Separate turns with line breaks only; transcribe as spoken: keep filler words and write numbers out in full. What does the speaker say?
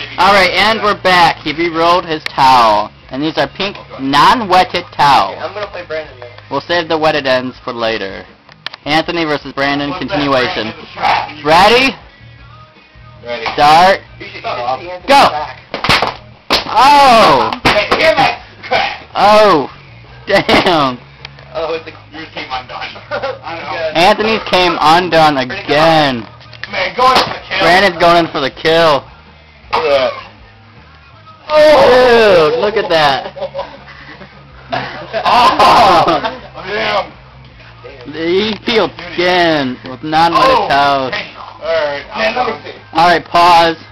Alright, and we're back. He re-rolled his towel. And these are pink, non-wetted towels.
I'm gonna play Brandon now.
We'll save the wetted ends for later. Anthony versus Brandon, continuation. Ready?
Ready.
Start. Go! Oh! Oh! Damn!
Oh, it's a...
Yours came undone.
Anthony's came undone again.
Man, going for the kill.
Brandon's going in for the kill.
Look at that.
Dude, look at that.
Oh! Damn.
He peeled skin with non-wetted
Oh.
towels.
Alright. Man, let me see.
Alright, pause.